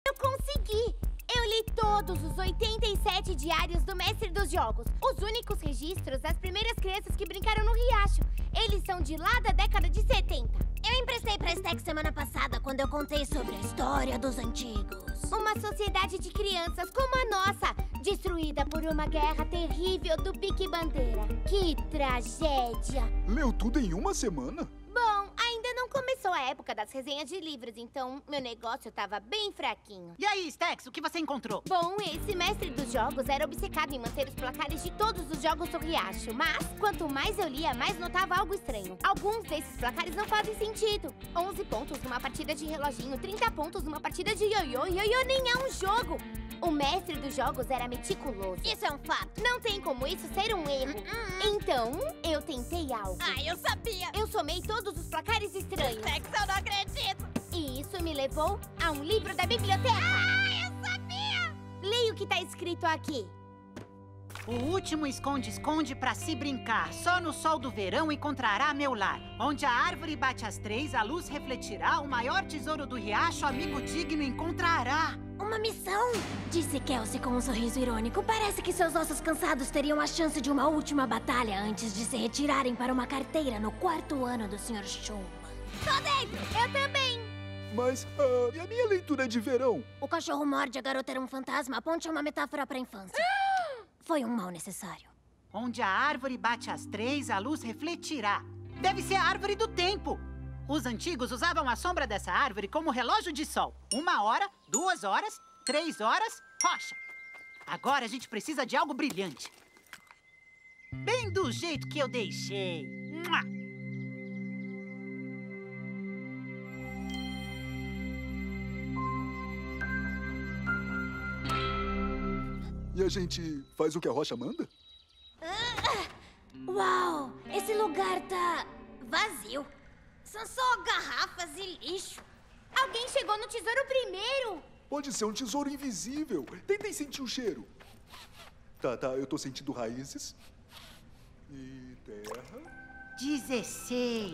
Eu consegui! Eu li todos os 87 diários do Mestre dos Jogos. Os únicos registros das primeiras crianças que brincaram no riacho. Eles são de lá da década de 70. Eu emprestei pra Stack semana passada, quando eu contei sobre a história dos antigos. Uma sociedade de crianças como a nossa, destruída por uma guerra terrível do Pique Bandeira. Que tragédia! Leu tudo em uma semana? Bom, ainda não começou a época das resenhas de livros, então meu negócio tava bem fraquinho. E aí, Stax, o que você encontrou? Bom, esse mestre dos jogos era obcecado em manter os placares de todos os jogos do Riacho. Mas, quanto mais eu lia, mais notava algo estranho. Alguns desses placares não fazem sentido. 11 pontos numa partida de reloginho, 30 pontos numa partida de ioiô. Ioiô nem é um jogo! O mestre dos jogos era meticuloso. Isso é um fato. Não tem como isso ser um erro. Então, eu tentei algo. Ah, eu sabia! Eu somei todos os placares estranhos. Stack, eu não acredito! E isso me levou a um livro da biblioteca. Ah, eu sabia! Leia o que tá escrito aqui. O último esconde-esconde pra se brincar. Só no sol do verão encontrará meu lar. Onde a árvore bate às 3, a luz refletirá. O maior tesouro do riacho, amigo digno, encontrará. Uma missão! Disse Kelsey com um sorriso irônico. Parece que seus ossos cansados teriam a chance de uma última batalha antes de se retirarem para uma carteira no 4º ano do Sr. Schulman. Tô dentro! Eu também! Mas, e a minha leitura de verão? O cachorro morde, a garota era um fantasma. A ponte é uma metáfora pra infância. Foi um mal necessário. Onde a árvore bate às 3, a luz refletirá. Deve ser a árvore do tempo. Os antigos usavam a sombra dessa árvore como relógio de sol. 1 hora, 2 horas, 3 horas, rocha. Agora a gente precisa de algo brilhante. Bem do jeito que eu deixei. Mua! E a gente faz o que a rocha manda? Uau! Esse lugar tá vazio. São só garrafas e lixo. Alguém chegou no tesouro primeiro! Pode ser um tesouro invisível. Tentem sentir o cheiro. Tá, eu tô sentindo raízes. E terra. 16.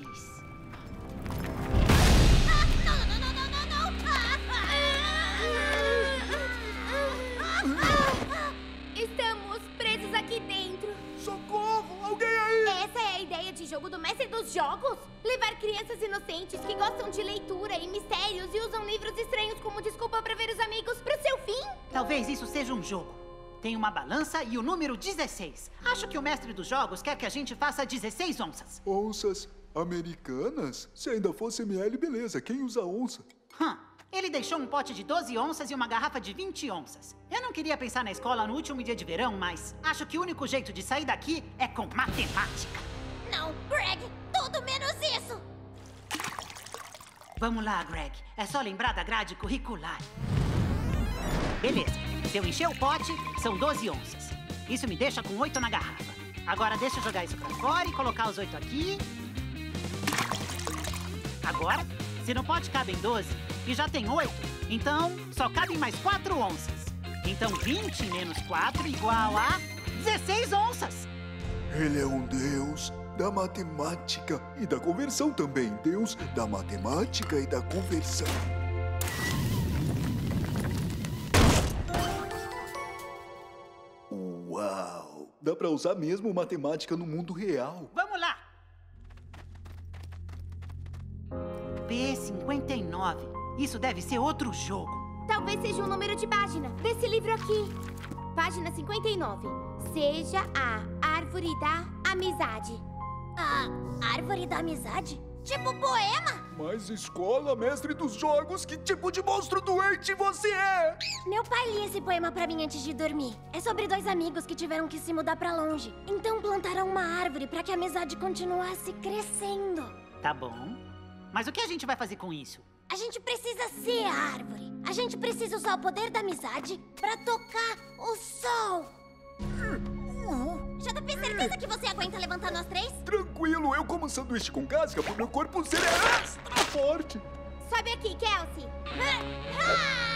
Estamos presos aqui dentro. Socorro! Alguém aí! Essa é a ideia de jogo do Mestre dos Jogos? Levar crianças inocentes que gostam de leitura e mistérios e usam livros estranhos como desculpa pra ver os amigos pro seu fim? Talvez isso seja um jogo. Tem uma balança e o número 16. Acho que o mestre dos jogos quer que a gente faça 16 onças. Onças americanas? Se ainda fosse ML, beleza. Quem usa onça? Ele deixou um pote de 12 onças e uma garrafa de 20 onças. Eu não queria pensar na escola no último dia de verão, mas acho que o único jeito de sair daqui é com matemática. Não, Greg! Tudo menos isso! Vamos lá, Greg. É só lembrar da grade curricular. Beleza. Se eu encher o pote, são 12 onças. Isso me deixa com 8 na garrafa. Agora deixa eu jogar isso pra fora e colocar os 8 aqui. Agora, se no pote cabem 12 e já tem 8, então só cabem mais 4 onças. Então 20 menos 4 igual a 16 onças. Ele é um deus da matemática e da conversão também. Deus da matemática e da conversão. Uau! Dá pra usar mesmo matemática no mundo real. Vamos lá! P59. Isso deve ser outro jogo. Talvez seja um número de página desse livro aqui. Página 59. Seja a árvore da amizade. A árvore da amizade? Tipo poema? Mas escola, mestre dos jogos, que tipo de monstro doente você é? Meu pai lia esse poema pra mim antes de dormir. É sobre 2 amigos que tiveram que se mudar pra longe. Então plantaram uma árvore pra que a amizade continuasse crescendo. Tá bom. Mas o que a gente vai fazer com isso? A gente precisa ser a árvore. A gente precisa usar o poder da amizade pra tocar o sol. JP, certeza que você aguenta levantar nós 3? Tranquilo, eu como um sanduíche com casca pro meu corpo ser extra forte. Sobe aqui, Kelsey. Ah!